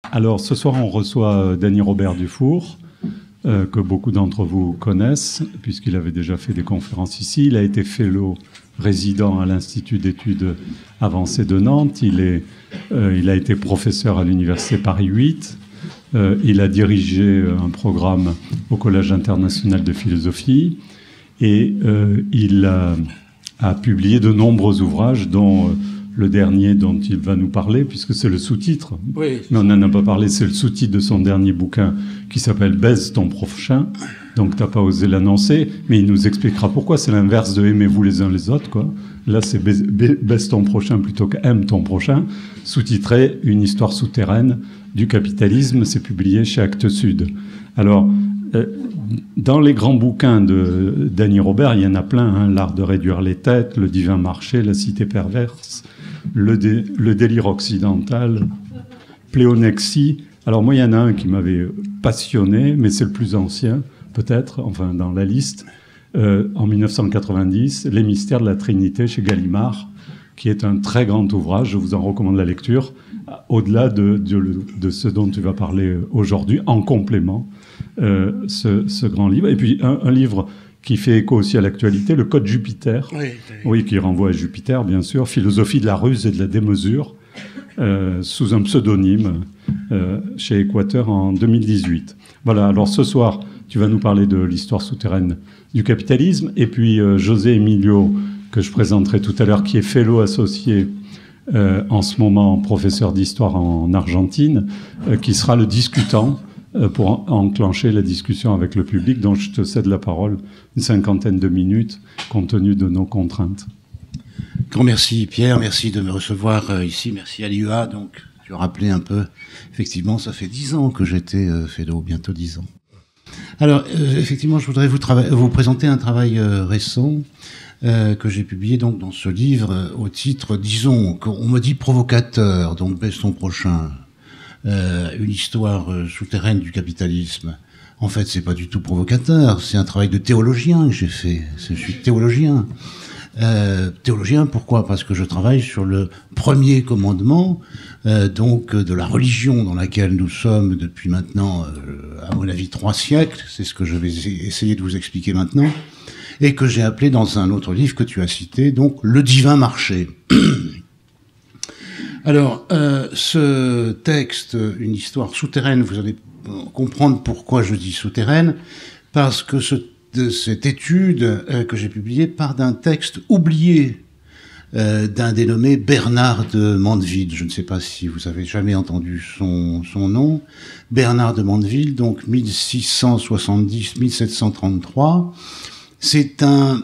Alors, ce soir, on reçoit Denis Robert Dufour, que beaucoup d'entre vous connaissent, puisqu'il avait déjà fait des conférences ici. Il a été fellow résident à l'Institut d'études avancées de Nantes. Il a été professeur à l'Université Paris 8. Il a dirigé un programme au Collège international de philosophie. Et il a publié de nombreux ouvrages, dont le dernier dont il va nous parler, puisque c'est le sous-titre. Oui. Mais on n'en a pas parlé, c'est le sous-titre de son dernier bouquin qui s'appelle « Baise ton prochain ». Donc, tu n'as pas osé l'annoncer, mais il nous expliquera pourquoi. C'est l'inverse de « aimez-vous les uns les autres », quoi. Là, c'est « baise ton prochain » plutôt que « aime ton prochain ». Sous-titré « Une histoire souterraine du capitalisme », c'est publié chez Actes Sud. Alors, dans les grands bouquins de Denis Robert, il y en a plein, hein, L'art de réduire les têtes, Le divin marché, La cité perverse, le délire occidental, Pléonexie. Alors moi, il y en a un qui m'avait passionné, mais c'est le plus ancien, peut-être, enfin dans la liste, en 1990, Les mystères de la Trinité chez Gallimard, qui est un très grand ouvrage, je vous en recommande la lecture, au-delà de ce dont tu vas parler aujourd'hui, en complément, ce grand livre. Et puis un livre qui fait écho aussi à l'actualité, Le Code Jupiter, oui, qui renvoie à Jupiter, bien sûr, Philosophie de la ruse et de la démesure, sous un pseudonyme, chez Équateur en 2018. Voilà, alors ce soir, tu vas nous parler de l'histoire souterraine du capitalisme, et puis José Emilio, que je présenterai tout à l'heure, qui est fellow associé en ce moment professeur d'histoire en Argentine, qui sera le discutant pour enclencher la discussion avec le public, dont je te cède la parole une 50aine de minutes, compte tenu de nos contraintes. Grand merci Pierre, merci de me recevoir ici, merci à l'IEA. Donc tu as rappelé un peu, effectivement ça fait 10 ans que j'étais fellow, bientôt 10 ans. Alors effectivement je voudrais vous présenter un travail récent que j'ai publié donc dans ce livre au titre, disons, qu'on me dit provocateur, donc baisse ton prochain. Une histoire souterraine du capitalisme. En fait, c'est pas du tout provocateur. C'est un travail de théologien que j'ai fait. Je suis théologien. Théologien, pourquoi ? Parce que je travaille sur le premier commandement, donc de la religion dans laquelle nous sommes depuis maintenant, à mon avis, 3 siècles. C'est ce que je vais essayer de vous expliquer maintenant, et que j'ai appelé dans un autre livre que tu as cité, donc le divin marché. Alors, ce texte, une histoire souterraine, vous allez comprendre pourquoi je dis souterraine, parce que cette étude que j'ai publiée part d'un texte oublié d'un dénommé Bernard de Mandeville. Je ne sais pas si vous avez jamais entendu son nom. Bernard de Mandeville, donc 1670-1733. C'est un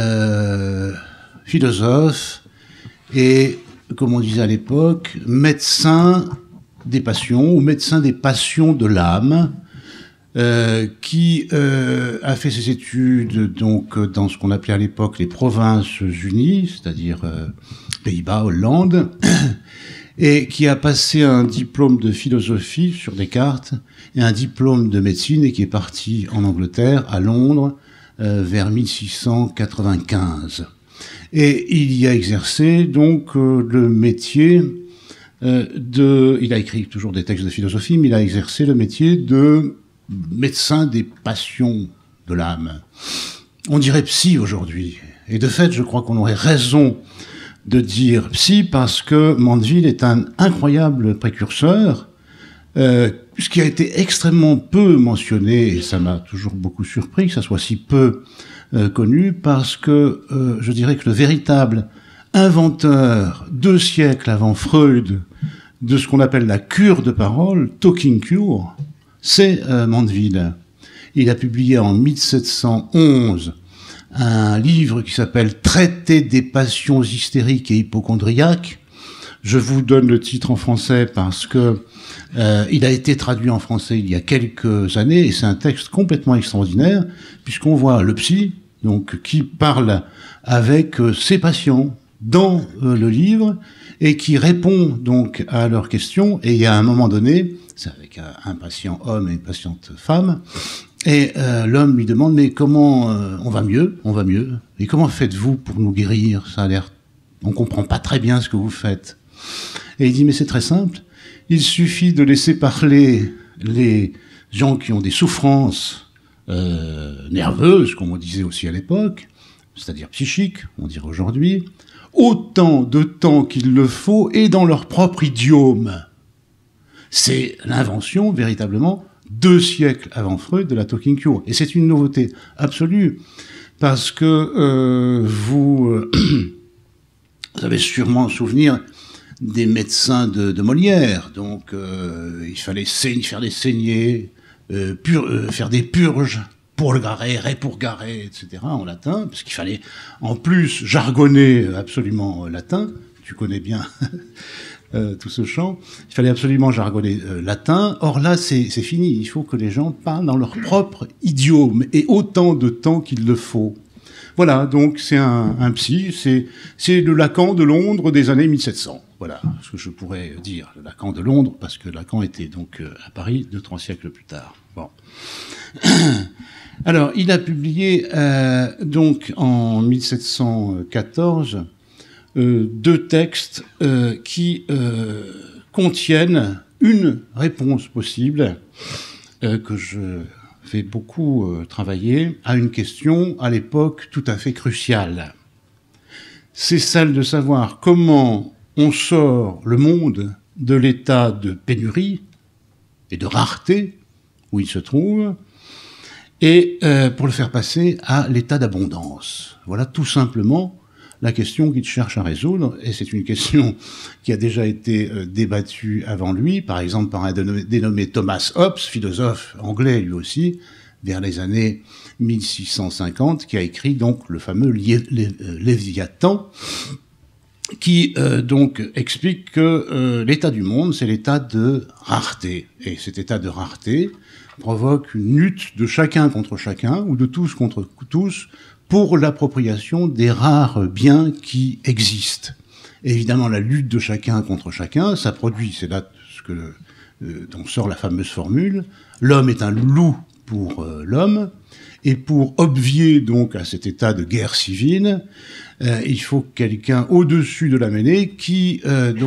philosophe et, comme on disait à l'époque, médecin des passions ou médecin des passions de l'âme, qui a fait ses études donc dans ce qu'on appelait à l'époque les Provinces-Unies, c'est-à-dire Pays-Bas, Hollande, et qui a passé un diplôme de philosophie sur Descartes et un diplôme de médecine et qui est parti en Angleterre, à Londres, vers 1695. Et il y a exercé donc le métier il a écrit toujours des textes de philosophie, mais il a exercé le métier de médecin des passions de l'âme. On dirait psy aujourd'hui. Et de fait, je crois qu'on aurait raison de dire psy parce que Mandeville est un incroyable précurseur, ce qui a été extrêmement peu mentionné, et ça m'a toujours beaucoup surpris que ça soit si peu connu, parce que je dirais que le véritable inventeur 2 siècles avant Freud de ce qu'on appelle la cure de parole, talking cure, c'est Mandeville. Il a publié en 1711 un livre qui s'appelle Traité des passions hystériques et hypocondriaques. Je vous donne le titre en français parce que il a été traduit en français il y a quelques années et c'est un texte complètement extraordinaire puisqu'on voit le psy donc qui parle avec ses patients dans le livre et qui répond donc à leurs questions. Et il y a un moment donné, c'est avec un patient homme et une patiente femme, et l'homme lui demande mais comment on va mieux, et comment faites-vous pour nous guérir? Ça a l'air, on comprend pas très bien ce que vous faites. Et il dit mais c'est très simple. Il suffit de laisser parler les gens qui ont des souffrances nerveuses, comme on disait aussi à l'époque, c'est-à-dire psychiques, on dirait aujourd'hui, autant de temps qu'il le faut et dans leur propre idiome. C'est l'invention, véritablement, 2 siècles avant Freud, de la talking cure. Et c'est une nouveauté absolue, parce que vous avez sûrement souvenir des médecins de Molière. Donc, il fallait faire des saignées, faire des purges, purgare, repurgare, etc., en latin, parce qu'il fallait, en plus, jargonner absolument latin. Tu connais bien tout ce chant. Il fallait absolument jargonner latin. Or là, c'est fini. Il faut que les gens parlent dans leur propre idiome, et autant de temps qu'il le faut. Voilà, donc c'est un psy, c'est le Lacan de Londres des années 1700. Voilà ce que je pourrais dire, le Lacan de Londres, parce que Lacan était donc à Paris 2-3 siècles plus tard. Bon. Alors, il a publié donc en 1714 2 textes qui contiennent une réponse possible que je vais beaucoup travailler à une question à l'époque tout à fait cruciale. C'est celle de savoir comment on sort le monde de l'état de pénurie et de rareté où il se trouve, et pour le faire passer à l'état d'abondance. Voilà tout simplement la question qu'il cherche à résoudre, et c'est une question qui a déjà été débattue avant lui, par exemple par un dénommé Thomas Hobbes, philosophe anglais lui aussi, vers les années 1650, qui a écrit donc le fameux Léviathan, qui donc explique que l'état du monde, c'est l'état de rareté. Et cet état de rareté provoque une lutte de chacun contre chacun, ou de tous contre tous, pour l'appropriation des rares biens qui existent. Et évidemment, la lutte de chacun contre chacun, ça produit, c'est là ce que dont sort la fameuse formule, l'homme est un loup pour l'homme, et pour obvier donc à cet état de guerre civile, il faut quelqu'un au-dessus de la mêlée qui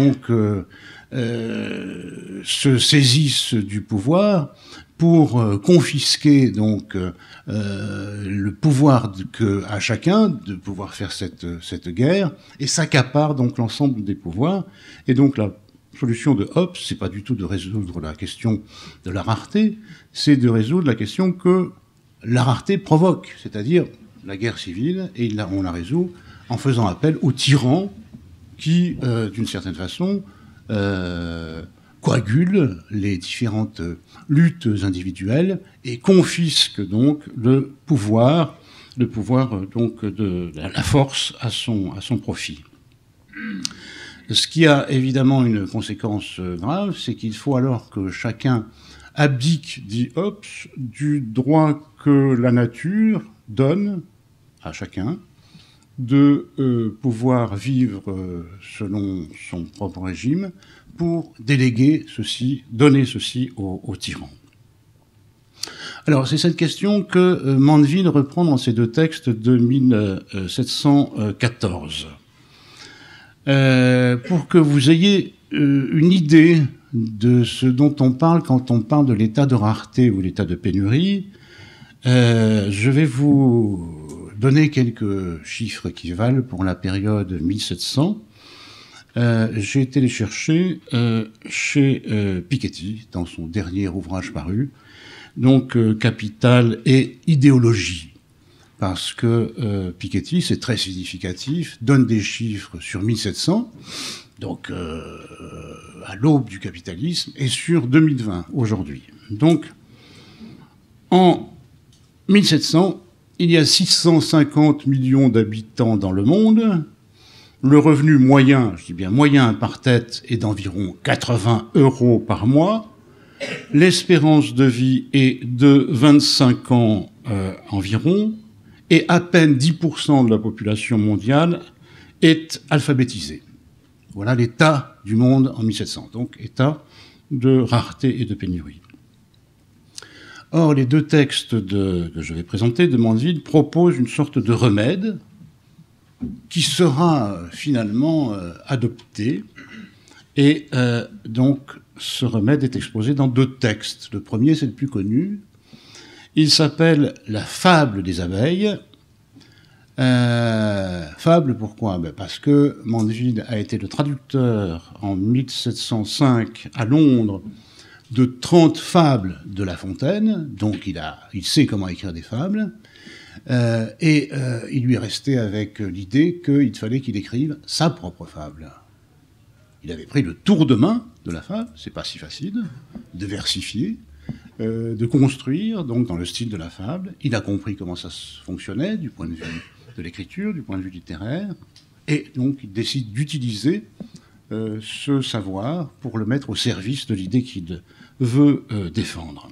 se saisisse du pouvoir pour confisquer donc le pouvoir à chacun de pouvoir faire cette guerre, et s'accapare donc l'ensemble des pouvoirs. Et donc la solution de Hobbes, c'est pas du tout de résoudre la question de la rareté, c'est de résoudre la question que la rareté provoque, c'est-à-dire la guerre civile, et on la résout en faisant appel aux tyrans qui, d'une certaine façon, coagulent les différentes luttes individuelles et confisquent donc le pouvoir donc de la force à son profit. Ce qui a évidemment une conséquence grave, c'est qu'il faut alors que chacun abdique, dit Hobbes, du droit que la nature donne à chacun de pouvoir vivre selon son propre régime, pour déléguer ceci, donner ceci aux tyrans. Alors, c'est cette question que Mandeville reprend dans ses 2 textes de 1714. Pour que vous ayez une idée de ce dont on parle quand on parle de l'état de rareté ou l'état de pénurie, je vais vous donner quelques chiffres qui valent pour la période 1700. J'ai été les chercher chez Piketty, dans son dernier ouvrage paru, donc Capital et idéologie. Parce que Piketty, c'est très significatif, donne des chiffres sur 1700, donc à l'aube du capitalisme, et sur 2020, aujourd'hui. Donc, en 1700, il y a 650 millions d'habitants dans le monde. Le revenu moyen, je dis bien moyen par tête, est d'environ 80 € par mois. L'espérance de vie est de 25 ans environ, et à peine 10% de la population mondiale est alphabétisée. Voilà l'état du monde en 1700, donc état de rareté et de pénurie. Or, les 2 textes que je vais présenter de Mandeville proposent une sorte de remède qui sera finalement adopté, et donc ce remède est exposé dans 2 textes. Le premier, c'est le plus connu. Il s'appelle « La fable des abeilles ». Fable, pourquoi? Parce que Mandeville a été le traducteur en 1705 à Londres de 30 fables de La Fontaine, donc il sait comment écrire des fables, il lui est resté avec l'idée qu'il fallait qu'il écrive sa propre fable. Il avait pris le tour de main de la fable, c'est pas si facile, de versifier, de construire, donc dans le style de la fable. Il a compris comment ça fonctionnait du point de vue de l'écriture, du point de vue littéraire, et donc il décide d'utiliser ce savoir pour le mettre au service de l'idée qu'il veut défendre.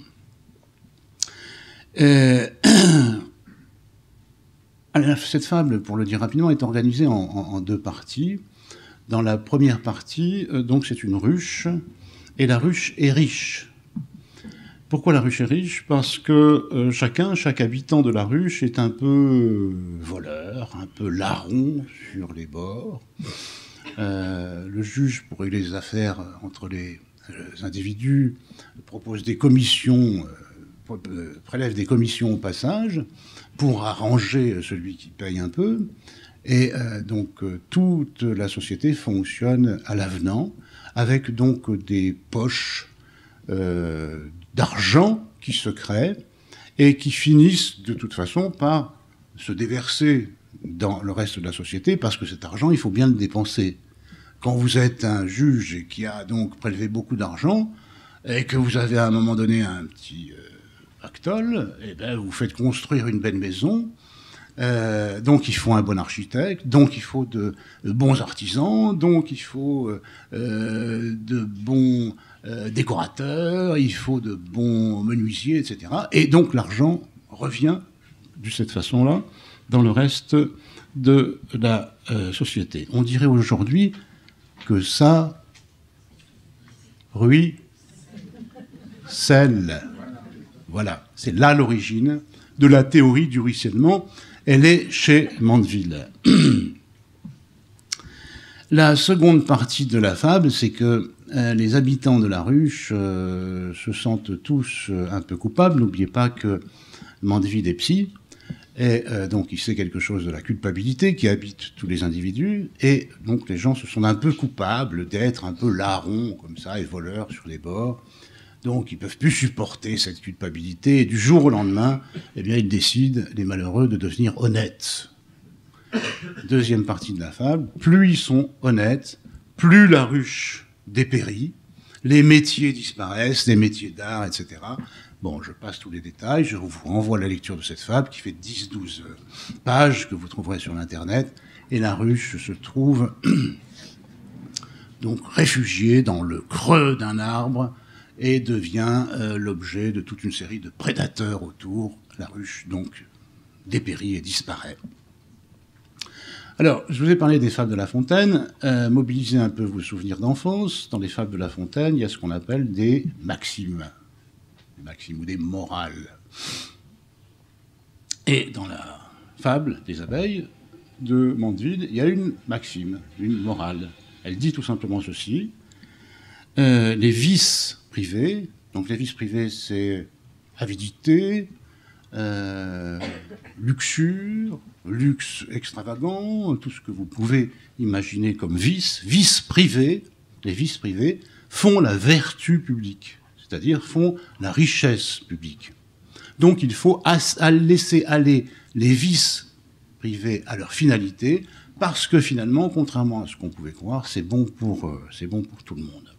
Alors, cette fable, pour le dire rapidement, est organisée en 2 parties. Dans la première partie, donc c'est une ruche, et la ruche est riche. Pourquoi la ruche est riche? Parce que chaque habitant de la ruche est un peu voleur, un peu larron sur les bords. Le juge, pour régler les affaires entre les individus, propose des commissions, prélève des commissions au passage pour arranger celui qui paye un peu. Et donc toute la société fonctionne à l'avenant, avec donc des poches d'argent qui se créent et qui finissent de toute façon par se déverser dans le reste de la société, parce que cet argent, il faut bien le dépenser. Quand vous êtes un juge qui a donc prélevé beaucoup d'argent, et que vous avez à un moment donné un petit pactole, eh ben vous faites construire une belle maison, donc il faut un bon architecte, donc il faut de bons artisans, donc il faut de bons décorateurs, il faut de bons menuisiers, etc. Et donc l'argent revient de cette façon-là dans le reste de la société. On dirait aujourd'hui que ça ruisselle. Voilà, c'est là l'origine de la théorie du ruissellement. Elle est chez Mandeville. La seconde partie de la fable, c'est que les habitants de la ruche se sentent tous un peu coupables. N'oubliez pas que Mandeville est psy, et donc il sait quelque chose de la culpabilité qui habite tous les individus, et donc les gens se sentent un peu coupables d'être un peu larrons comme ça et voleurs sur les bords. Donc ils ne peuvent plus supporter cette culpabilité, et du jour au lendemain, eh bien, ils décident, les malheureux, de devenir honnêtes. Deuxième partie de la fable, plus ils sont honnêtes, plus la ruche dépérit, les métiers disparaissent, les métiers d'art, etc. Bon, je passe tous les détails, je vous renvoie à la lecture de cette fable qui fait 10-12 pages que vous trouverez sur l'Internet, et la ruche se trouve donc réfugiée dans le creux d'un arbre et devient l'objet de toute une série de prédateurs autour. La ruche, donc, dépérit et disparaît. Alors, je vous ai parlé des fables de La Fontaine. Mobilisez un peu vos souvenirs d'enfance. Dans les fables de La Fontaine, il y a ce qu'on appelle des maximes. Des maximes ou des morales. Et dans la fable des abeilles de Mandeville, il y a une maxime, une morale. Elle dit tout simplement ceci. Les vices privés, donc les vices privés, c'est avidité, luxure, luxe extravagant, tout ce que vous pouvez imaginer comme vices. Vices privés, les vices privés font la vertu publique, c'est-à-dire font la richesse publique. Donc il faut laisser aller les vices privés à leur finalité, parce que finalement, contrairement à ce qu'on pouvait croire, c'est bon pour tout le monde.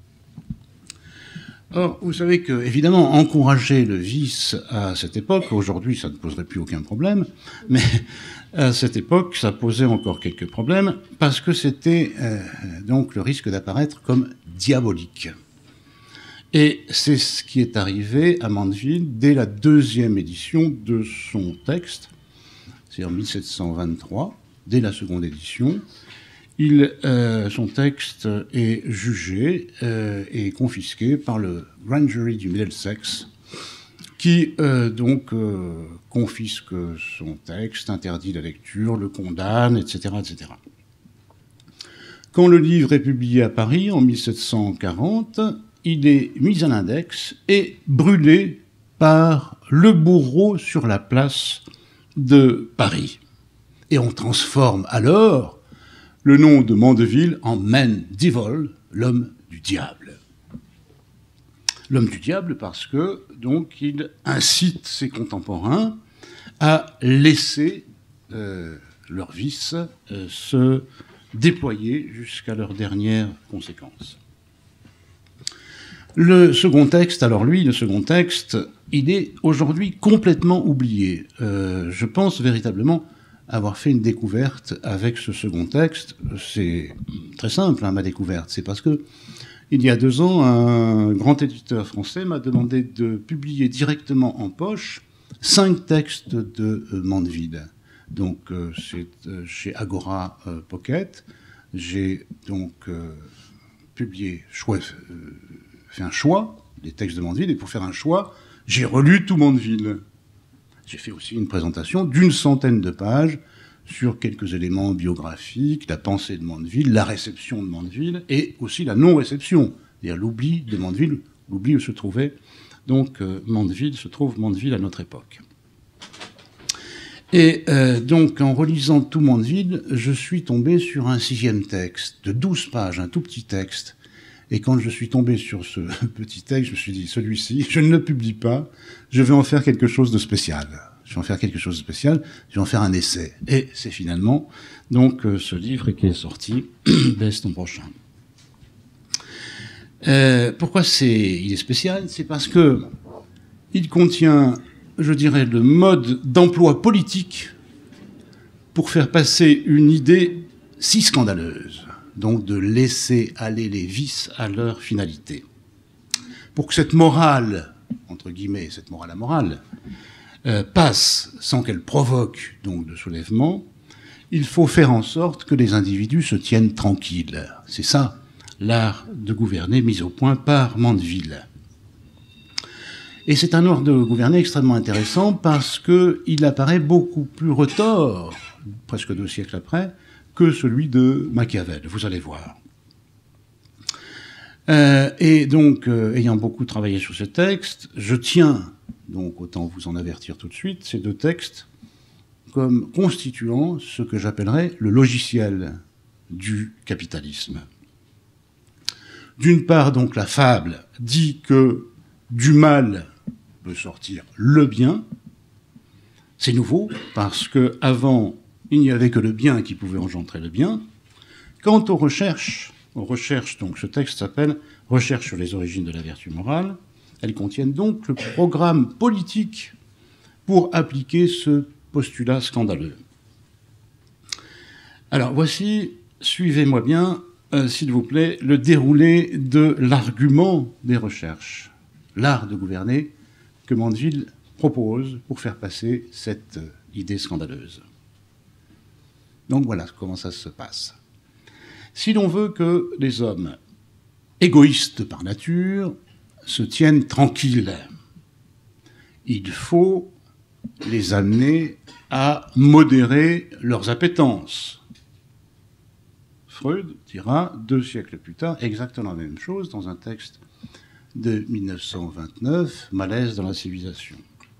Or, vous savez que, évidemment, encourager le vice à cette époque, aujourd'hui ça ne poserait plus aucun problème, mais à cette époque ça posait encore quelques problèmes, parce que c'était donc le risque d'apparaître comme diabolique. Et c'est ce qui est arrivé à Mandeville dès la 2e édition de son texte, c'est en 1723, dès la 2e édition. Son texte est jugé et confisqué par le Grand Jury du Middlesex, qui confisque son texte, interdit la lecture, le condamne, etc., etc. Quand le livre est publié à Paris en 1740, il est mis à l'index et brûlé par le bourreau sur la place de Paris. Et on transforme alors le nom de Mandeville en Mendevil, l'homme du diable. L'homme du diable parce que, donc, il incite ses contemporains à laisser leurs vices se déployer jusqu'à leurs dernières conséquences. Le second texte, alors lui, le second texte, il est aujourd'hui complètement oublié. Je pense véritablement avoir fait une découverte avec ce second texte. C'est très simple, hein, ma découverte. C'est parce que, il y a 2 ans, un grand éditeur français m'a demandé de publier directement en poche 5 textes de Mandeville. Donc, c'est chez Agora Pocket. J'ai donc publié, fait un choix des textes de Mandeville, et pour faire un choix, j'ai relu tout Mandeville. J'ai fait aussi une présentation d'une centaine de pages sur quelques éléments biographiques, la pensée de Mandeville, la réception de Mandeville, et aussi la non-réception, c'est-à-dire l'oubli de Mandeville, l'oubli où se trouvait donc Mandeville, se trouve Mandeville à notre époque. Et donc, en relisant tout Mandeville, je suis tombé sur un 6e texte de 12 pages, un tout petit texte. Et quand je suis tombé sur ce petit texte, je me suis dit, celui-ci, je ne le publie pas, je vais en faire quelque chose de spécial. Je vais en faire quelque chose de spécial, je vais en faire un essai. Et c'est finalement donc ce livre qui est sorti, Baisse ton prochain. Pourquoi il est spécial? C'est parce que il contient, je dirais, le mode d'emploi politique pour faire passer une idée si scandaleuse, donc de laisser aller les vices à leur finalité. Pour que cette morale, entre guillemets, cette morale amorale, passe sans qu'elle provoque donc de soulèvement, il faut faire en sorte que les individus se tiennent tranquilles. C'est ça, l'art de gouverner mis au point par Mandeville. Et c'est un art de gouverner extrêmement intéressant parce qu'il apparaît beaucoup plus retors, presque 2 siècles après, que celui de Machiavel, vous allez voir. Et donc, ayant beaucoup travaillé sur ce texte, je tiens, donc autant vous en avertir tout de suite, ces 2 textes comme constituant ce que j'appellerais le logiciel du capitalisme. D'une part, donc, la fable dit que du mal peut sortir le bien. C'est nouveau, parce qu'avant, il n'y avait que le bien qui pouvait engendrer le bien. Quant aux recherches, donc ce texte s'appelle « Recherche sur les origines de la vertu morale ». Elles contiennent donc le programme politique pour appliquer ce postulat scandaleux. Alors voici, suivez-moi bien, s'il vous plaît, le déroulé de l'argument des recherches, l'art de gouverner que Mandeville propose pour faire passer cette idée scandaleuse. Donc voilà comment ça se passe. Si l'on veut que les hommes, égoïstes par nature, se tiennent tranquilles, il faut les amener à modérer leurs appétences. Freud dira 2 siècles plus tard exactement la même chose dans un texte de 1929, Malaise dans la civilisation.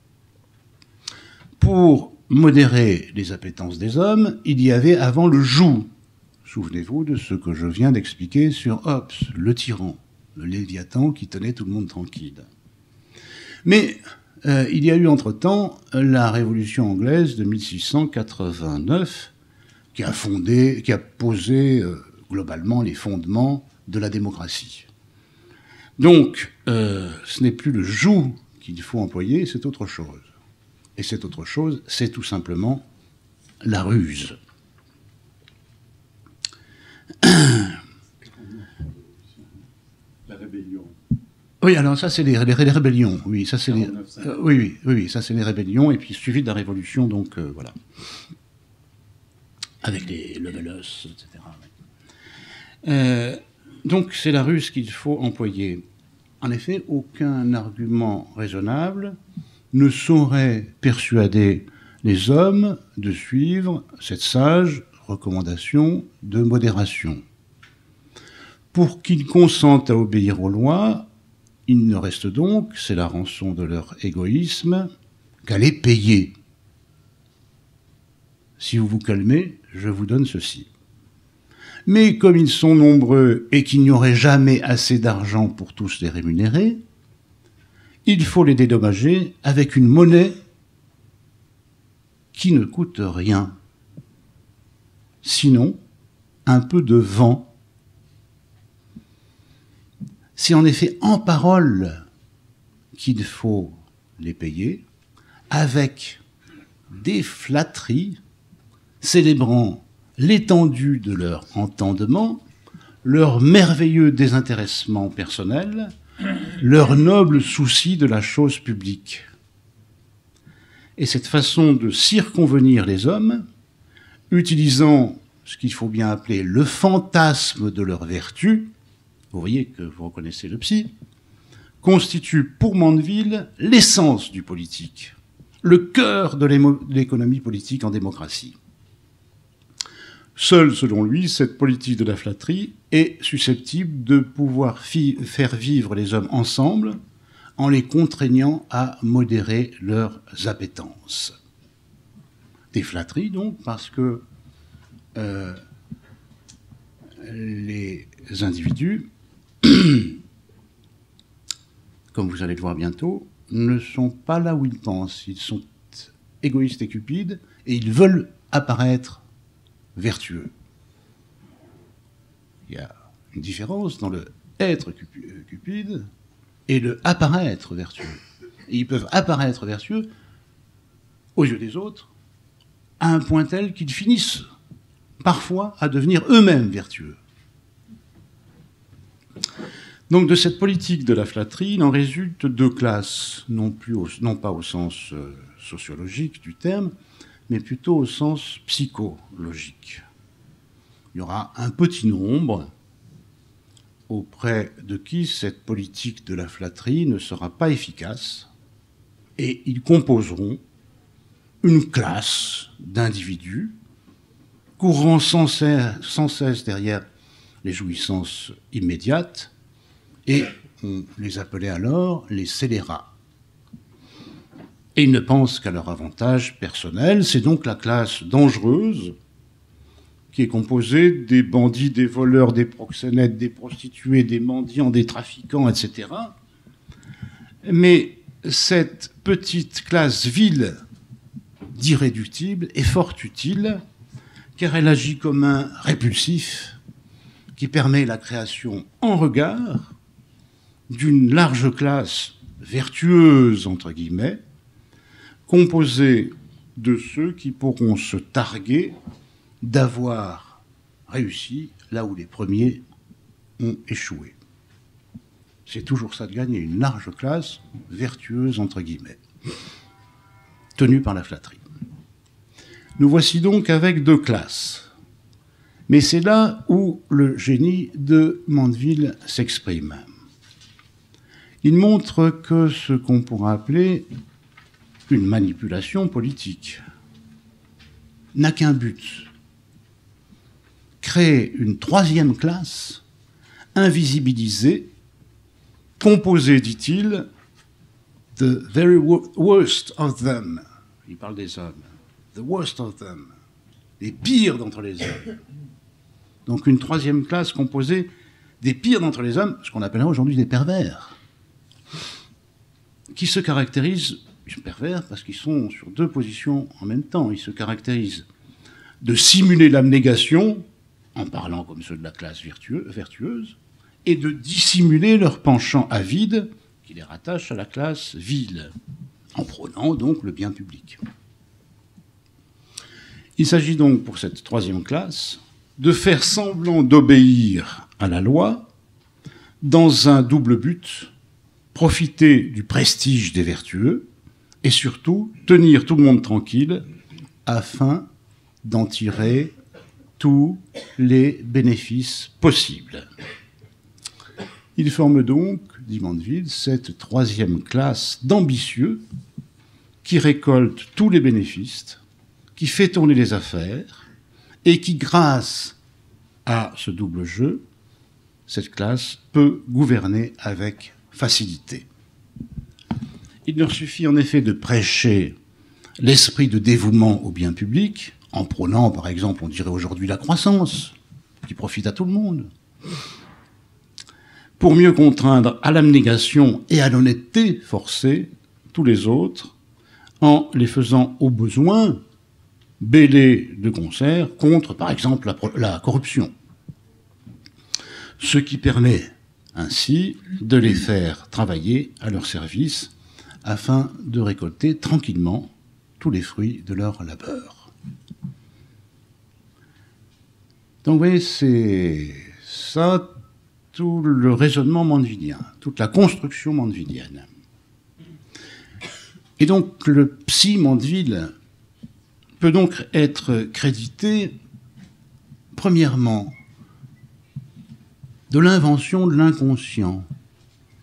Pour modérer les appétences des hommes, il y avait avant le joug. Souvenez-vous de ce que je viens d'expliquer sur Hobbes, le tyran, le Léviathan qui tenait tout le monde tranquille. Mais il y a eu entre-temps la Révolution anglaise de 1689 qui a posé globalement les fondements de la démocratie. Donc, ce n'est plus le joug qu'il faut employer, c'est autre chose. Et cette autre chose, c'est tout simplement la ruse. La rébellion. Oui, alors ça, c'est les rébellions. Oui, ça, c'est oui, ça, c'est les rébellions, et puis suivi de la révolution, donc voilà. Avec les levelus, etc. Donc, c'est la ruse qu'il faut employer. En effet, aucun argument raisonnable ne saurait persuader les hommes de suivre cette sage recommandation de modération. Pour qu'ils consentent à obéir aux lois, Il ne reste donc, c'est la rançon de leur égoïsme, qu'à les payer. Si vous vous calmez, je vous donne ceci. Mais comme ils sont nombreux et qu'il n'y aurait jamais assez d'argent pour tous les rémunérer, il faut les dédommager avec une monnaie qui ne coûte rien. Sinon, un peu de vent. C'est en effet en parole qu'il faut les payer, avec des flatteries célébrant l'étendue de leur entendement, leur merveilleux désintéressement personnel, leur noble souci de la chose publique. Et cette façon de circonvenir les hommes, utilisant ce qu'il faut bien appeler le fantasme de leur vertu, vous voyez que vous reconnaissez le psy, constitue pour Mandeville l'essence du politique, le cœur de l'économie politique en démocratie. Seule, selon lui, cette politique de la flatterie est susceptible de pouvoir faire vivre les hommes ensemble en les contraignant à modérer leurs appétences. Des flatteries, donc, parce que les individus, comme vous allez le voir bientôt, ne sont pas là où ils pensent. Ils sont égoïstes et cupides, et ils veulent apparaître vertueux. Il y a une différence dans le être cupide et le apparaître vertueux. Et ils peuvent apparaître vertueux aux yeux des autres à un point tel qu'ils finissent parfois à devenir eux-mêmes vertueux. Donc de cette politique de la flatterie, il en résulte deux classes, non pas au sens sociologique du terme, mais plutôt au sens psychologique. Il y aura un petit nombre auprès de qui cette politique de la flatterie ne sera pas efficace, et ils composeront une classe d'individus courant sans cesse derrière les jouissances immédiates, et on les appelait alors les scélérats. Et ils ne pensent qu'à leur avantage personnel. C'est donc la classe dangereuse qui est composée des bandits, des voleurs, des proxénètes, des prostituées, des mendiants, des trafiquants, etc. Mais cette petite classe vile d'irréductibles est fort utile, car elle agit comme un répulsif qui permet la création en regard d'une large classe vertueuse, entre guillemets, composée de ceux qui pourront se targuer d'avoir réussi là où les premiers ont échoué. C'est toujours ça de gagner, une large classe vertueuse, entre guillemets, tenue par la flatterie. Nous voici donc avec deux classes. Mais c'est là où le génie de Mandeville s'exprime. Il montre que ce qu'on pourra appeler une manipulation politique n'a qu'un but: créer une troisième classe invisibilisée, composée, dit-il, the very worst of them. Il parle des hommes. The worst of them. Les pires d'entre les hommes. Donc une troisième classe composée des pires d'entre les hommes, ce qu'on appellerait aujourd'hui des pervers, qui se caractérisent, pervers parce qu'ils sont sur deux positions en même temps. Ils se caractérisent de simuler l'abnégation, en parlant comme ceux de la classe vertueuse, et de dissimuler leur penchant avide, qui les rattache à la classe vile, en prônant donc le bien public. Il s'agit donc pour cette troisième classe de faire semblant d'obéir à la loi dans un double but: profiter du prestige des vertueux et surtout tenir tout le monde tranquille afin d'en tirer tous les bénéfices possibles. Il forme donc, dit Mandeville, cette troisième classe d'ambitieux qui récolte tous les bénéfices, qui fait tourner les affaires et qui, grâce à ce double jeu, cette classe peut gouverner avec facilité. Il leur suffit en effet de prêcher l'esprit de dévouement au bien public, en prônant, par exemple, on dirait aujourd'hui la croissance, qui profite à tout le monde, pour mieux contraindre à l'abnégation et à l'honnêteté forcée tous les autres, en les faisant au besoin bêler de concert contre, par exemple, la corruption. Ce qui permet ainsi de les faire travailler à leur service afin de récolter tranquillement tous les fruits de leur labeur. Donc vous voyez, c'est ça tout le raisonnement mandevillien, toute la construction mandevillienne. Et donc le psy Mandeville peut donc être crédité, premièrement, de l'invention de l'inconscient. Pourquoi ?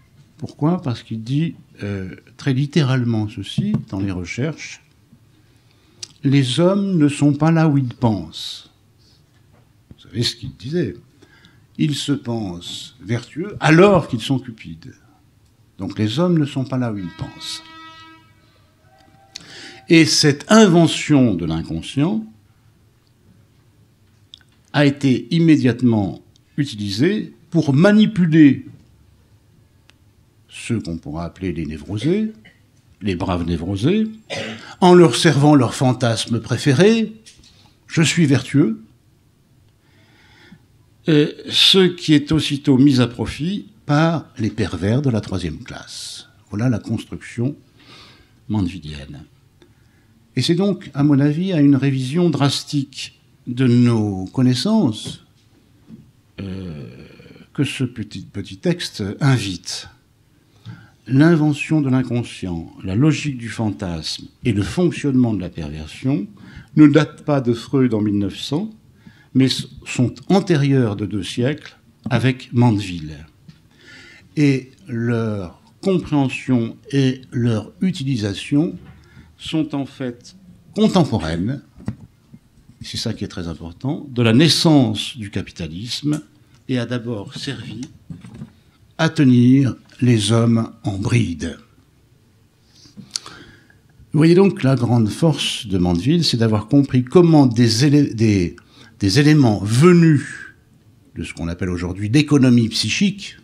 Parce qu'il dit très littéralement ceci dans les recherches. Les hommes ne sont pas là où ils pensent. Vous savez ce qu'il disait. Ils se pensent vertueux alors qu'ils sont cupides. Donc les hommes ne sont pas là où ils pensent. Et cette invention de l'inconscient a été immédiatement utilisée pour manipuler ceux qu'on pourra appeler les névrosés, les braves névrosés, en leur servant leur fantasme préféré, je suis vertueux, ce qui est aussitôt mis à profit par les pervers de la troisième classe. Voilà la construction mandevillienne. Et c'est donc, à mon avis, à une révision drastique de nos connaissances que ce petit texte invite. L'invention de l'inconscient, la logique du fantasme et le fonctionnement de la perversion ne datent pas de Freud en 1900, mais sont antérieurs de 2 siècles avec Mandeville. Et leur compréhension et leur utilisation sont en fait contemporaines, c'est ça qui est très important, de la naissance du capitalisme et a d'abord servi à tenir les hommes en bride. Vous voyez donc la grande force de Mandeville, c'est d'avoir compris comment des éléments venus de ce qu'on appelle aujourd'hui l'économie psychique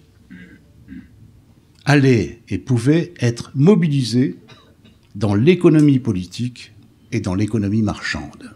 allaient et pouvaient être mobilisés dans l'économie politique et dans l'économie marchande.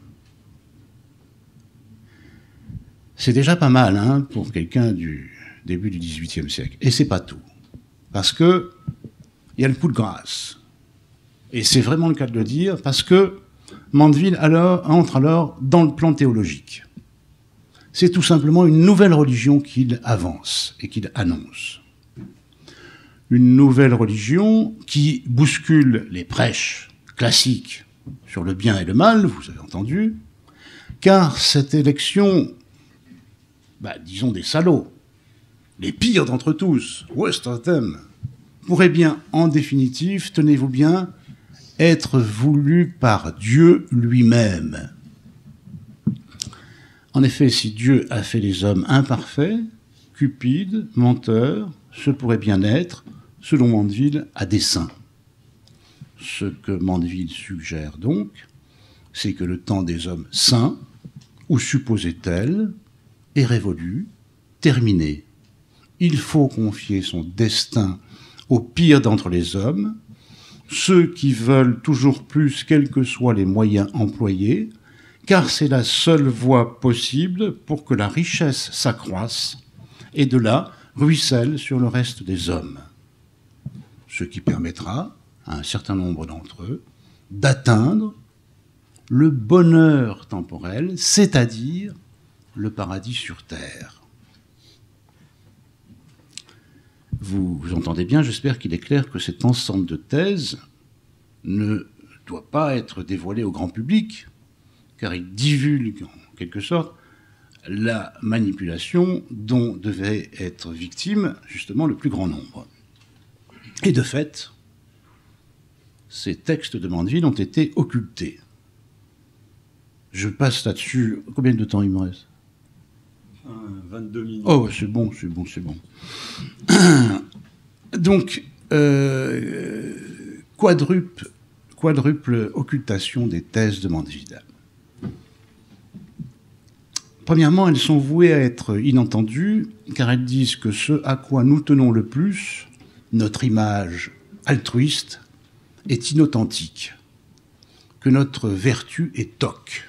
C'est déjà pas mal hein, pour quelqu'un du début du XVIIIe siècle. Et c'est pas tout. Parce que il y a le coup de grâce. Et c'est vraiment le cas de le dire, parce que Mandeville entre alors dans le plan théologique. C'est tout simplement une nouvelle religion qu'il avance et qu'il annonce. Une nouvelle religion qui bouscule les prêches classiques sur le bien et le mal, vous avez entendu, car cette élection, disons des salauds, les pires d'entre tous, Westertham, pourrait bien, en définitive, tenez-vous bien, être voulu par Dieu lui-même. En effet, si Dieu a fait les hommes imparfaits, cupides, menteurs, ce pourrait bien être, selon Mandeville, à dessein. Ce que Mandeville suggère donc, c'est que le temps des hommes saints, ou supposé tel, est révolu, terminé. Il faut confier son destin au pire d'entre les hommes, ceux qui veulent toujours plus, quels que soient les moyens employés, car c'est la seule voie possible pour que la richesse s'accroisse et de là ruisselle sur le reste des hommes. Ce qui permettra à un certain nombre d'entre eux d'atteindre le bonheur temporel, c'est-à-dire le paradis sur terre. Vous entendez bien, j'espère qu'il est clair que cet ensemble de thèses ne doit pas être dévoilé au grand public, car il divulgue en quelque sorte la manipulation dont devait être victime justement le plus grand nombre. Et de fait, ces textes de Mandeville ont été occultés. Je passe là-dessus. Combien de temps il me reste ? 22 minutes. Oh, c'est bon. Donc, quadruple occultation des thèses de Mandeville. Premièrement, elles sont vouées à être inentendues, car elles disent que ce à quoi nous tenons le plus, notre image altruiste, est inauthentique, que notre vertu est toc.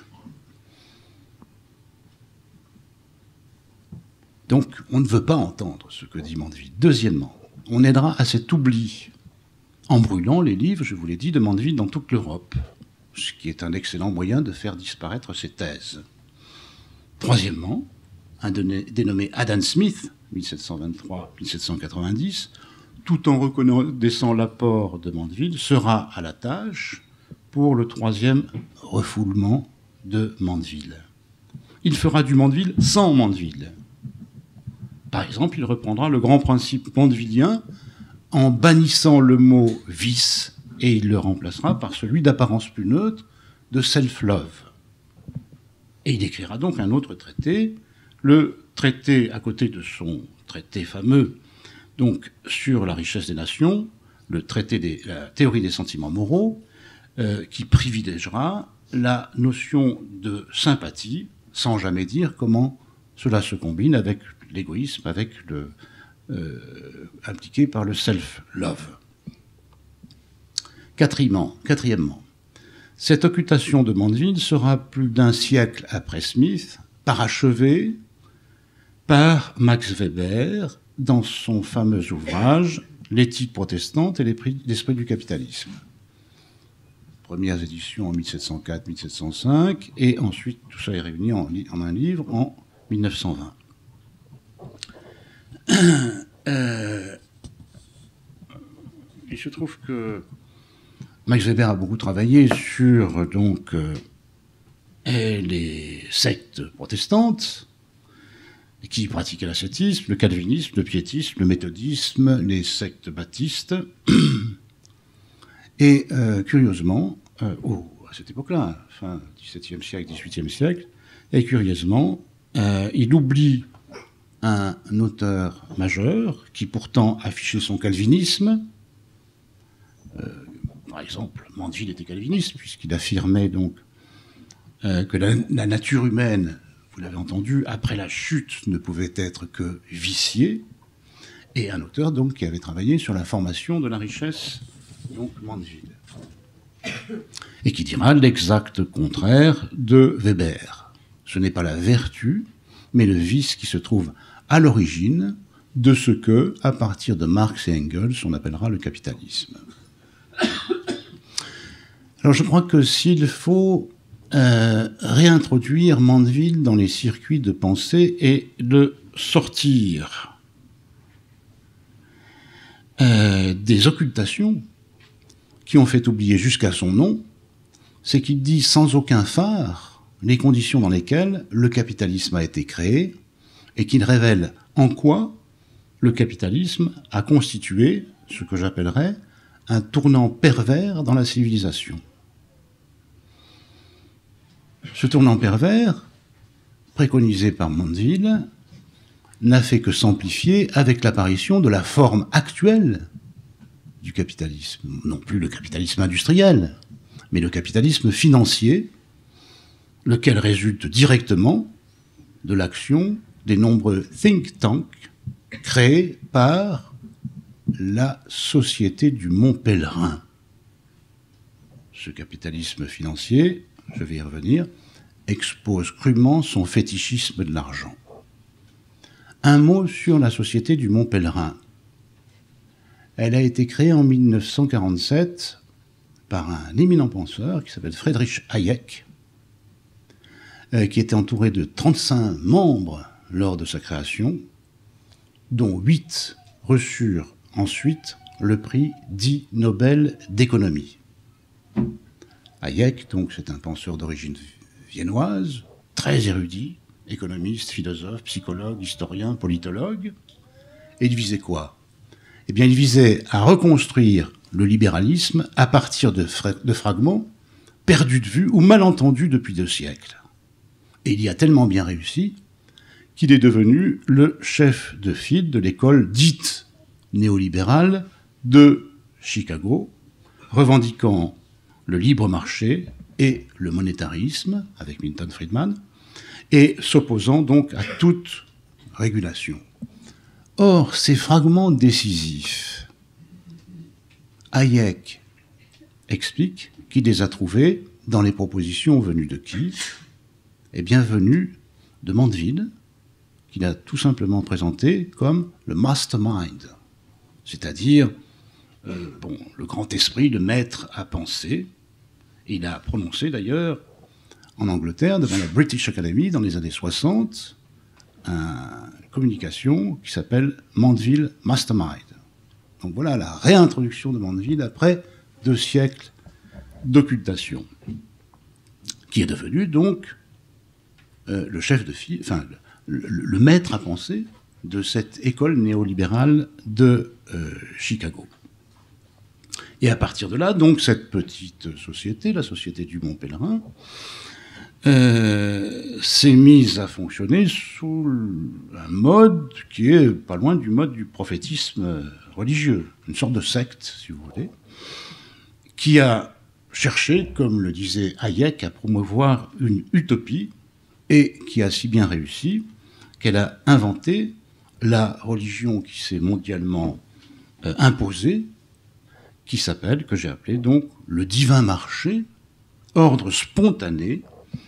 Donc, on ne veut pas entendre ce que dit Mandeville. Deuxièmement, on aidera à cet oubli en brûlant les livres, je vous l'ai dit, de Mandeville dans toute l'Europe, ce qui est un excellent moyen de faire disparaître ces thèses. Troisièmement, un dénommé Adam Smith, 1723-1790, tout en reconnaissant l'apport de Mandeville, sera à la tâche pour le troisième refoulement de Mandeville. Il fera du Mandeville sans Mandeville. Par exemple, il reprendra le grand principe mandevillien en bannissant le mot « vice » et il le remplacera par celui d'apparence plus neutre de « self-love ». Et il écrira donc un autre traité, le traité à côté de son traité fameux donc sur la richesse des nations, le traité de la théorie des sentiments moraux, qui privilégiera la notion de sympathie, sans jamais dire comment cela se combine avec l'égoïsme, avec le impliqué par le self-love. Quatrièmement, cette occultation de Mandeville sera plus d'un siècle après Smith parachevée par Max Weber dans son fameux ouvrage « L'éthique protestante et l'esprit du capitalisme ». Premières éditions en 1704-1705, et ensuite tout ça est réuni en un livre en 1920. Il se trouve que Max Weber a beaucoup travaillé sur donc les sectes protestantes qui pratiquaient l'ascétisme, le calvinisme, le piétisme, le méthodisme, les sectes baptistes. Et curieusement, à cette époque-là, fin XVIIe siècle, XVIIIe siècle, et curieusement, il oublie un auteur majeur qui pourtant affichait son calvinisme. Par exemple, Mandeville était calviniste, puisqu'il affirmait donc que la nature humaine, vous l'avez entendu, après la chute ne pouvait être que viciée, et un auteur donc qui avait travaillé sur la formation de la richesse, donc Mandeville, et qui dira l'exact contraire de Weber. Ce n'est pas la vertu, mais le vice qui se trouve à l'origine de ce que, à partir de Marx et Engels, on appellera le capitalisme. Alors je crois que s'il faut réintroduire Mandeville dans les circuits de pensée et le sortir des occultations qui ont fait oublier jusqu'à son nom, c'est qu'il dit sans aucun phare les conditions dans lesquelles le capitalisme a été créé et qu'il révèle en quoi le capitalisme a constitué ce que j'appellerais un tournant pervers dans la civilisation. Ce tournant pervers, préconisé par Mandeville, n'a fait que s'amplifier avec l'apparition de la forme actuelle du capitalisme. Non plus le capitalisme industriel, mais le capitalisme financier, lequel résulte directement de l'action des nombreux think tanks créés par la Société du Mont Pèlerin. Ce capitalisme financier, je vais y revenir, expose crûment son fétichisme de l'argent. Un mot sur la Société du Mont Pèlerin. Elle a été créée en 1947 par un éminent penseur qui s'appelle Friedrich Hayek, qui était entouré de 35 membres lors de sa création, dont 8 reçurent ensuite le prix dit Nobel d'économie. Hayek, donc, c'est un penseur d'origine viennoise, très érudit, économiste, philosophe, psychologue, historien, politologue. Et il visait quoi? Eh bien, il visait à reconstruire le libéralisme à partir de fragments perdus de vue ou mal entendus depuis 2 siècles. Et il y a tellement bien réussi qu'il est devenu le chef de file de l'école dite néolibérale de Chicago, revendiquant le libre marché et le monétarisme, avec Milton Friedman, et s'opposant donc à toute régulation. Or, ces fragments décisifs, Hayek explique qu'il les a trouvés dans les propositions venues de qui? Eh bien, venues de Mandeville, qu'il a tout simplement présenté comme le mastermind, c'est-à-dire le grand esprit, le maître à penser. Et il a prononcé d'ailleurs en Angleterre, devant la British Academy, dans les années 60, une communication qui s'appelle Mandeville Mastermind. Donc voilà la réintroduction de Mandeville après 2 siècles d'occultation, qui est devenu donc le chef de file, enfin le maître à penser de cette école néolibérale de Chicago. Et à partir de là, donc, cette petite société, la Société du Mont Pèlerin, s'est mise à fonctionner sous un mode qui est pas loin du mode du prophétisme religieux, une sorte de secte, si vous voulez, qui a cherché, comme le disait Hayek, à promouvoir une utopie, et qui a si bien réussi qu'elle a inventé la religion qui s'est mondialement imposée, qui s'appelle, que j'ai appelé donc le divin marché, ordre spontané,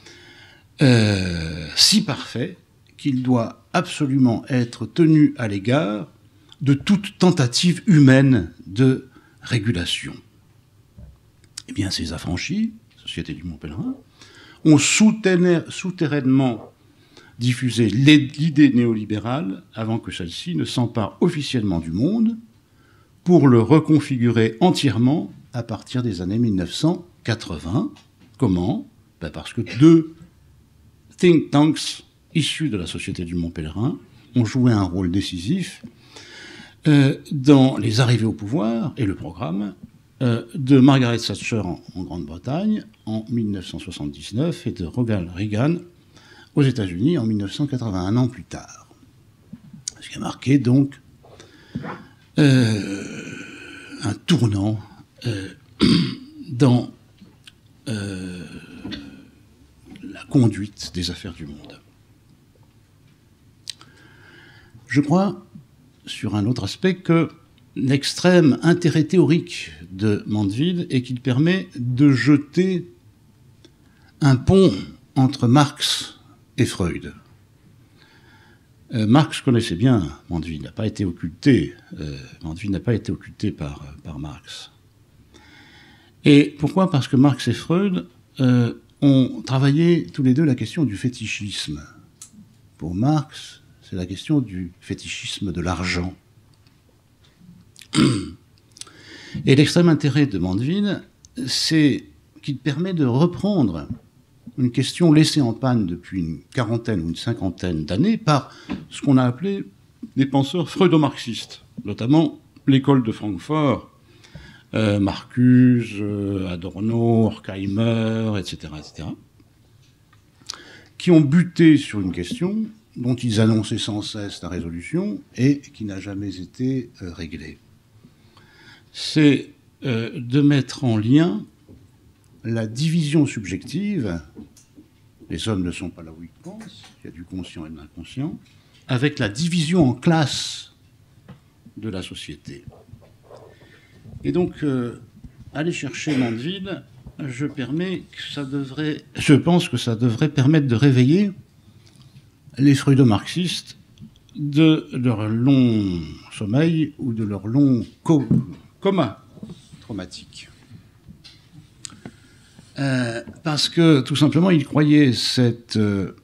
si parfait qu'il doit absolument être tenu à l'égard de toute tentative humaine de régulation. Eh bien, ces affranchis, Société du Mont Pèlerin, ont souterrainement diffusé l'idée néolibérale avant que celle-ci ne s'empare officiellement du monde, pour le reconfigurer entièrement à partir des années 1980. Comment? Parce que 2 think tanks issus de la Société du Mont Pèlerin ont joué un rôle décisif dans les arrivées au pouvoir et le programme de Margaret Thatcher en Grande-Bretagne en 1979 et de Ronald Reagan aux États-Unis en 1981, un an plus tard. Ce qui a marqué donc un tournant dans la conduite des affaires du monde. Je crois, sur un autre aspect, que l'extrême intérêt théorique de Mandeville est qu'il permet de jeter un pont entre Marx et Freud. Marx connaissait bien Mandeville, n'a pas été occulté. Mandeville n'a pas été occulté par Marx. Et pourquoi? Parce que Marx et Freud ont travaillé tous les deux la question du fétichisme. Pour Marx, c'est la question du fétichisme de l'argent. Et l'extrême intérêt de Mandeville, c'est qu'il permet de reprendre une question laissée en panne depuis une quarantaine ou une cinquantaine d'années par ce qu'on a appelé des penseurs freudo-marxistes, notamment l'école de Francfort, Marcuse, Adorno, Horkheimer, etc., qui ont buté sur une question dont ils annonçaient sans cesse la résolution et qui n'a jamais été réglée. C'est de mettre en lien la division subjective, les hommes ne sont pas là où ils pensent, il y a du conscient et de l'inconscient, avec la division en classes de la société. Et donc, aller chercher Mandeville, je pense que ça devrait permettre de réveiller les freudo-marxistes de leur long sommeil ou de leur long coma traumatique. Parce que, tout simplement, ils croyaient cette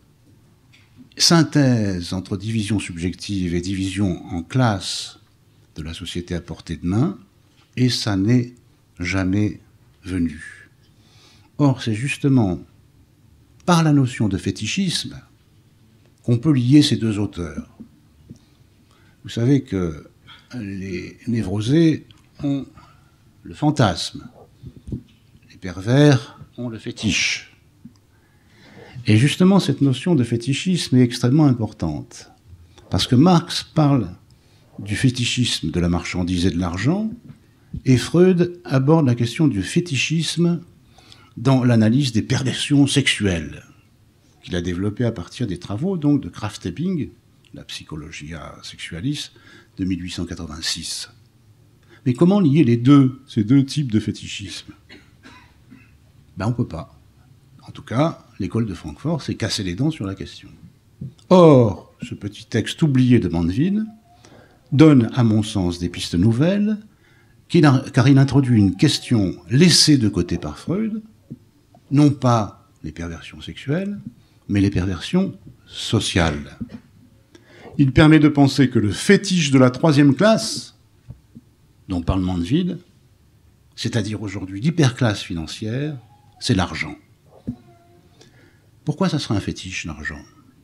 synthèse entre division subjective et division en classe de la société à portée de main, et ça n'est jamais venu. Or, c'est justement par la notion de fétichisme qu'on peut lier ces deux auteurs. Vous savez que les névrosés ont le fantasme, les pervers ont le fétiche. Et justement, cette notion de fétichisme est extrêmement importante, parce que Marx parle du fétichisme de la marchandise et de l'argent, et Freud aborde la question du fétichisme dans l'analyse des perversions sexuelles, qu'il a développé à partir des travaux donc, de Krafft-Ebing, la Psychologia Sexualis, de 1886. Mais comment lier ces deux types de fétichisme? On ne peut pas. En tout cas, l'école de Francfort s'est cassé les dents sur la question. Or, ce petit texte oublié de Mandeville donne, à mon sens, des pistes nouvelles, car il introduit une question laissée de côté par Freud, non pas les perversions sexuelles, mais les perversions sociales. Il permet de penser que le fétiche de la troisième classe, dont parle Mandeville, c'est-à-dire aujourd'hui l'hyperclasse financière, c'est l'argent. Pourquoi ça serait un fétiche, l'argent?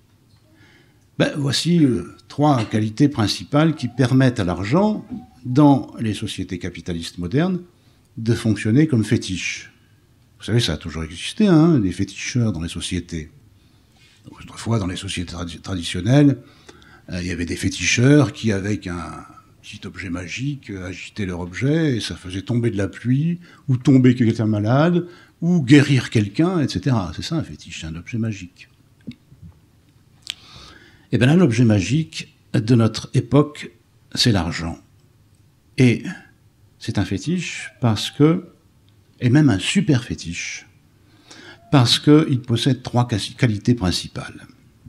Voici 3 qualités principales qui permettent à l'argent, dans les sociétés capitalistes modernes, de fonctionner comme fétiche. Vous savez, ça a toujours existé, des féticheurs dans les sociétés. Autrefois, dans les sociétés traditionnelles, il y avait des féticheurs qui, avec un petit objet magique, agitaient leur objet et ça faisait tomber de la pluie, ou tomber quelqu'un malade, ou guérir quelqu'un, etc. C'est ça un fétiche, c'est un objet magique. Et bien là, l'objet magique de notre époque, c'est l'argent. Et c'est un fétiche parce que, et même un super fétiche, parce qu'il possède 3 qualités principales.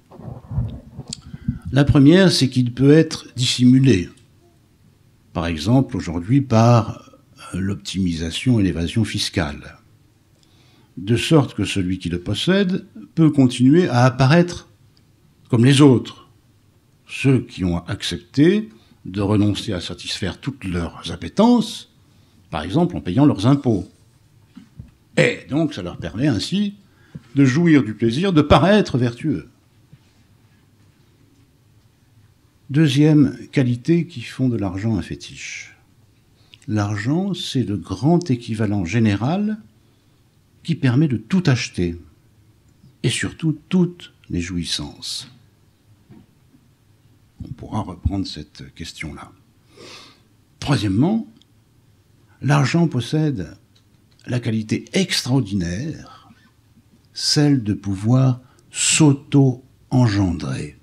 La première, c'est qu'il peut être dissimulé. Par exemple, aujourd'hui, par l'optimisation et l'évasion fiscale. De sorte que celui qui le possède peut continuer à apparaître comme les autres, ceux qui ont accepté de renoncer à satisfaire toutes leurs appétences, par exemple en payant leurs impôts. Et donc ça leur permet ainsi de jouir du plaisir de paraître vertueux. Deuxième qualité qui font de l'argent un fétiche. L'argent, c'est le grand équivalent général qui permet de tout acheter, et surtout toutes les jouissances. On pourra reprendre cette question-là. Troisièmement, l'argent possède la qualité extraordinaire, celle de pouvoir s'auto-engendrer.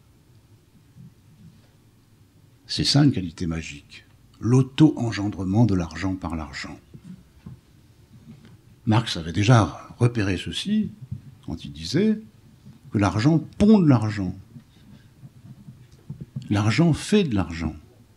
C'est ça une qualité magique, l'auto-engendrement de l'argent par l'argent. Marx avait déjà repéré ceci quand il disait que l'argent pond de l'argent. L'argent fait de l'argent.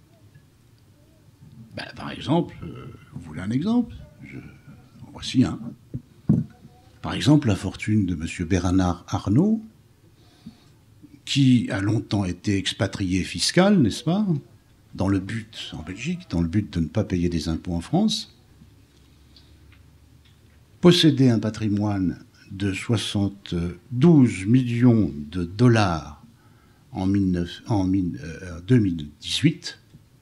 Par exemple, vous voulez un exemple? En voici un. Par exemple, la fortune de M. Bernard Arnault, qui a longtemps été expatrié fiscal, n'est-ce pas, dans le but, en Belgique, dans le but de ne pas payer des impôts en France, possédait un patrimoine de 72 millions de dollars en 2018,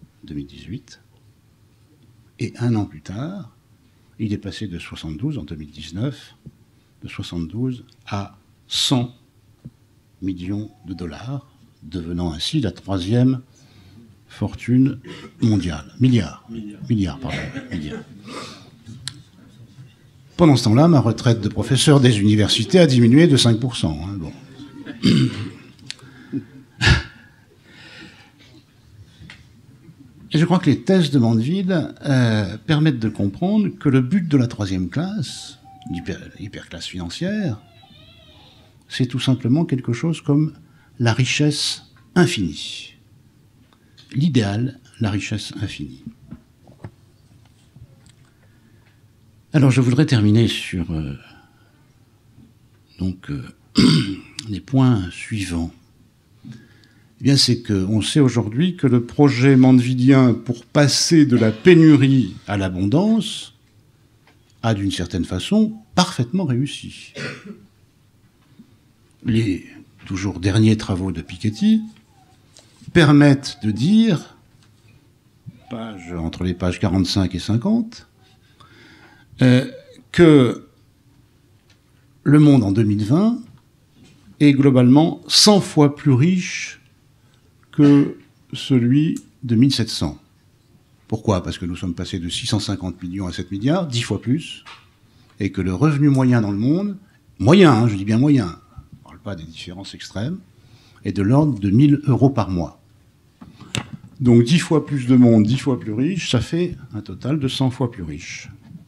et un an plus tard, il est passé de 72 en 2019, de 72 à 100 millions de dollars, devenant ainsi la 3e fortune mondiale. Milliard. Pendant ce temps-là, ma retraite de professeur des universités a diminué de 5%. Bon. Et je crois que les thèses de Mandeville permettent de comprendre que le but de la 3e classe, l'hyperclasse financière, c'est tout simplement quelque chose comme la richesse infinie. L'idéal, la richesse infinie. Alors je voudrais terminer sur les points suivants. Eh bien, c'est qu'on sait aujourd'hui que le projet mandevillien pour passer de la pénurie à l'abondance a d'une certaine façon parfaitement réussi. Les toujours derniers travaux de Piketty permettent de dire, entre les pages 45 et 50, que le monde en 2020 est globalement 100 fois plus riche que celui de 1700. Pourquoi? Parce que nous sommes passés de 650 millions à 7 milliards, 10 fois plus, et que le revenu moyen dans le monde, moyen, hein, je dis bien moyen, on ne parle pas des différences extrêmes, est de l'ordre de 1 000 € par mois. Donc 10 fois plus de monde, 10 fois plus riche, ça fait un total de 100 fois plus riche.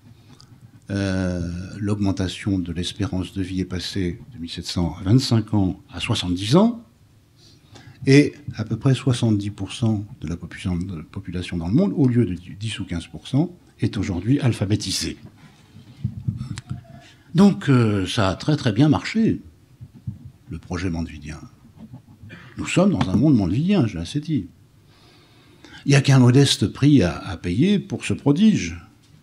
L'augmentation de l'espérance de vie est passée de 1700 à 25 ans à 70 ans, et à peu près 70% de la population dans le monde, au lieu de 10 ou 15%, est aujourd'hui alphabétisée. Donc ça a très très bien marché, le projet mandevillien. Nous sommes dans un monde mandevillien, je l'ai assez dit. Il n'y a qu'un modeste prix à payer pour ce prodige.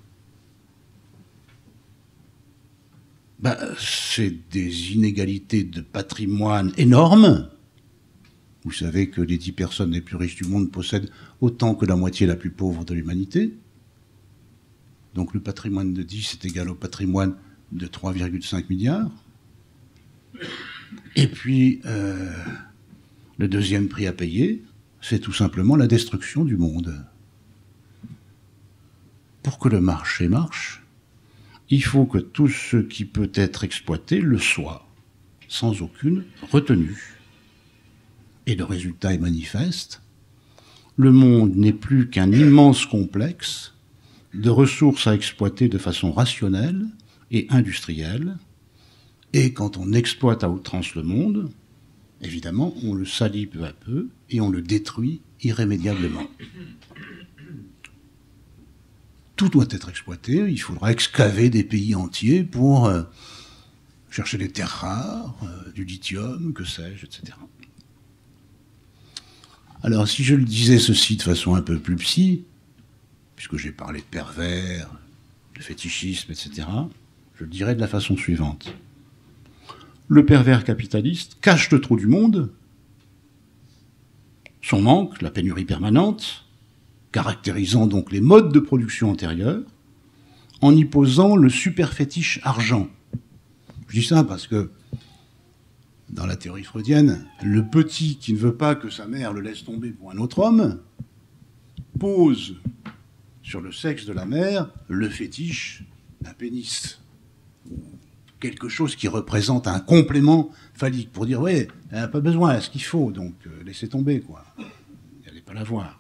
C'est des inégalités de patrimoine énormes. Vous savez que les 10 personnes les plus riches du monde possèdent autant que la moitié la plus pauvre de l'humanité. Donc le patrimoine de 10 est égal au patrimoine de 3,5 milliards. Et puis, le deuxième prix à payer, c'est tout simplement la destruction du monde. Pour que le marché marche, il faut que tout ce qui peut être exploité le soit, sans aucune retenue. Et le résultat est manifeste. Le monde n'est plus qu'un immense complexe de ressources à exploiter de façon rationnelle et industrielle. Et quand on exploite à outrance le monde, évidemment, on le salit peu à peu et on le détruit irrémédiablement. Tout doit être exploité. Il faudra excaver des pays entiers pour chercher des terres rares, du lithium, que sais-je, etc. Alors, si je le disais ceci de façon un peu plus psy, puisque j'ai parlé de pervers, de fétichisme, etc., je le dirais de la façon suivante. Le pervers capitaliste cache le trou du monde, son manque, la pénurie permanente, caractérisant donc les modes de production antérieurs, en y posant le super-fétiche argent. Je dis ça parce que, dans la théorie freudienne, le petit qui ne veut pas que sa mère le laisse tomber pour un autre homme pose sur le sexe de la mère le fétiche d'un pénis. Quelque chose qui représente un complément phallique pour dire, ouais, elle n'a pas besoin, elle a ce qu'il faut, donc laissez tomber, quoi. N'allez pas la voir.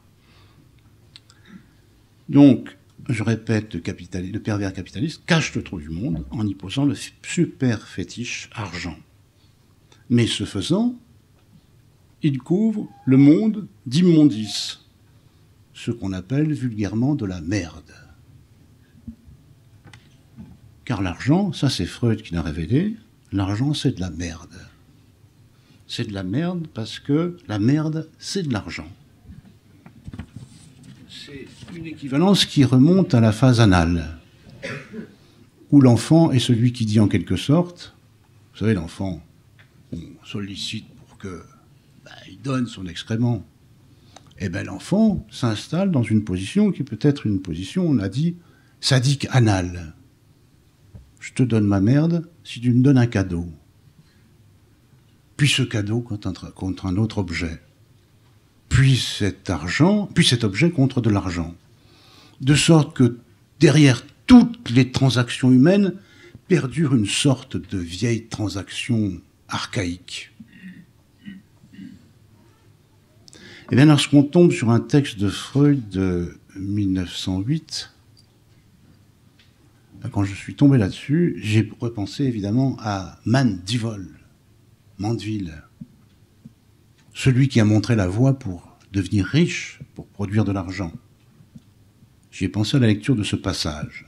Donc, je répète, le pervers capitaliste cache le trou du monde en y posant le super fétiche argent. Mais ce faisant, il couvre le monde d'immondices, ce qu'on appelle vulgairement de la merde. Car l'argent, ça c'est Freud qui l'a révélé, l'argent c'est de la merde. C'est de la merde parce que la merde c'est de l'argent. C'est une équivalence qui remonte à la phase anale, où l'enfant est celui qui dit en quelque sorte, vous savez l'enfant, on sollicite pour que il donne son excrément. Eh bien l'enfant s'installe dans une position qui peut être une position, on a dit, sadique anale. Je te donne ma merde si tu me donnes un cadeau. Puis ce cadeau contre un autre objet. Puis cet objet contre de l'argent. De sorte que derrière toutes les transactions humaines perdure une sorte de vieille transaction archaïque. Et bien lorsqu'on tombe sur un texte de Freud de 1908, quand je suis tombé là-dessus, j'ai repensé évidemment à Mandeville, celui qui a montré la voie pour devenir riche, pour produire de l'argent. J'y ai pensé à la lecture de ce passage.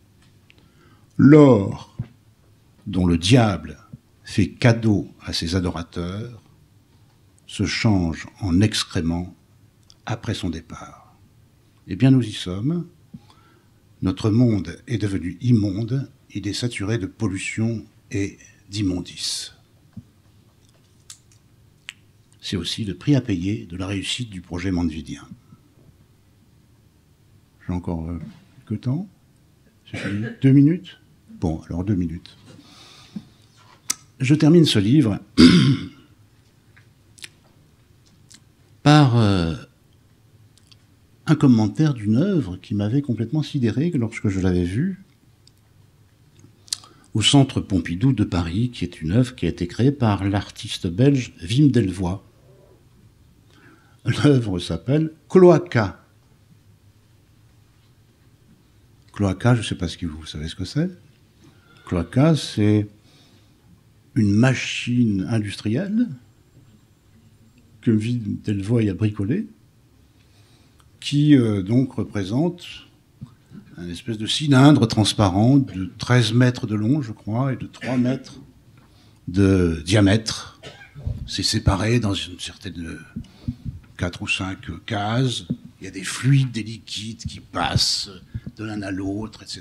L'or dont le diable fait cadeau à ses adorateurs se change en excrément après son départ. Eh bien, nous y sommes. Notre monde est devenu immonde, il est saturé de pollution et d'immondices. C'est aussi le prix à payer de la réussite du projet mandevillien. J'ai encore quelques temps. C'est fini. 2 minutes ? Bon, alors 2 minutes. Je termine ce livre par un commentaire d'une œuvre qui m'avait complètement sidéré lorsque je l'avais vue au Centre Pompidou de Paris, qui est une œuvre qui a été créée par l'artiste belge Wim Delvoye. L'œuvre s'appelle Cloaca. Cloaca, je ne sais pas si vous savez ce que c'est. Cloaca, c'est une machine industrielle que Wim Delvoye a bricolée, qui donc représente un espèce de cylindre transparent de 13 mètres de long, je crois, et de 3 mètres de diamètre. C'est séparé dans une certaine 4 ou 5 cases. Il y a des fluides, des liquides qui passent de l'un à l'autre, etc.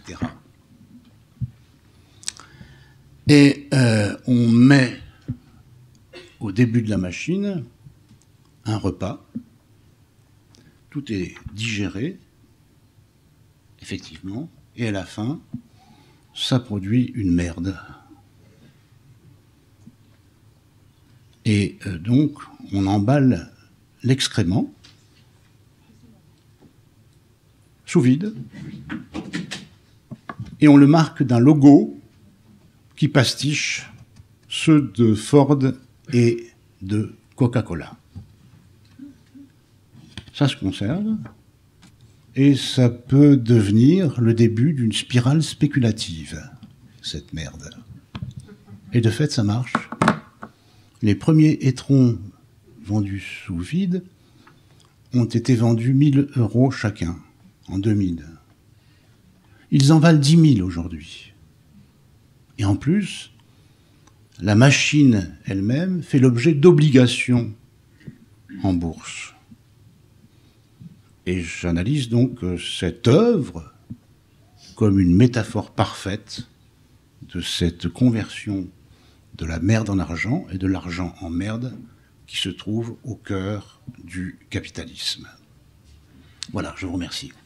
Et on met au début de la machine un repas. Tout est digéré, effectivement, et à la fin, ça produit une merde. Et donc, on emballe l'excrément sous vide, et on le marque d'un logo qui pastiche ceux de Ford et de Coca-Cola. Ça se conserve, et ça peut devenir le début d'une spirale spéculative, cette merde. Et de fait, ça marche. Les premiers étrons vendus sous vide ont été vendus 1 000 € chacun, en 2000. Ils en valent 10 000 aujourd'hui. Et en plus, la machine elle-même fait l'objet d'obligations en bourse. Et j'analyse donc cette œuvre comme une métaphore parfaite de cette conversion de la merde en argent et de l'argent en merde qui se trouve au cœur du capitalisme. Voilà, je vous remercie.